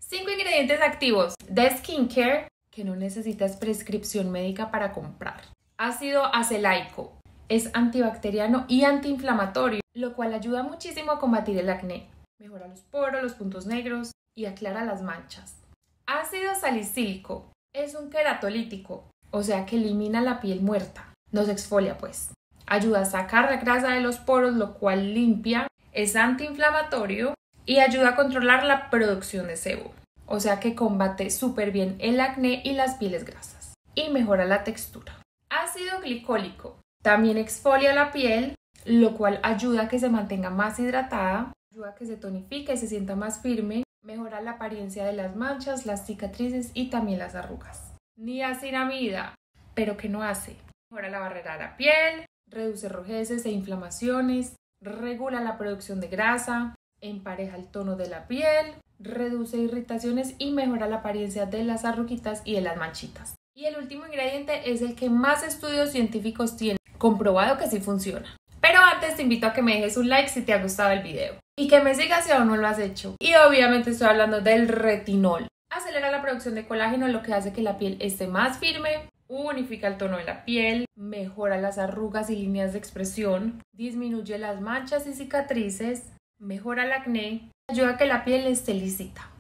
5 ingredientes activos de skincare que no necesitas prescripción médica para comprar. Ácido acelaico. Es antibacteriano y antiinflamatorio, lo cual ayuda muchísimo a combatir el acné. Mejora los poros, los puntos negros y aclara las manchas. Ácido salicílico. Es un queratolítico, o sea que elimina la piel muerta. No se exfolia pues. Ayuda a sacar la grasa de los poros, lo cual limpia. Es antiinflamatorio y ayuda a controlar la producción de sebo. O sea que combate súper bien el acné y las pieles grasas. Y mejora la textura. Ácido glicólico. También exfolia la piel, lo cual ayuda a que se mantenga más hidratada. Ayuda a que se tonifique y se sienta más firme. Mejora la apariencia de las manchas, las cicatrices y también las arrugas. Niacinamida. ¿Pero qué no hace? Mejora la barrera de la piel, reduce rojeces e inflamaciones, regula la producción de grasa, empareja el tono de la piel, reduce irritaciones y mejora la apariencia de las arruguitas y de las manchitas. Y el último ingrediente es el que más estudios científicos tienen comprobado que sí funciona. Pero antes te invito a que me dejes un like si te ha gustado el video y que me sigas si aún no lo has hecho. Y obviamente estoy hablando del retinol. Acelera la producción de colágeno, lo que hace que la piel esté más firme, unifica el tono de la piel, mejora las arrugas y líneas de expresión, disminuye las manchas y cicatrices, mejora el acné, ayuda a que la piel esté lisita.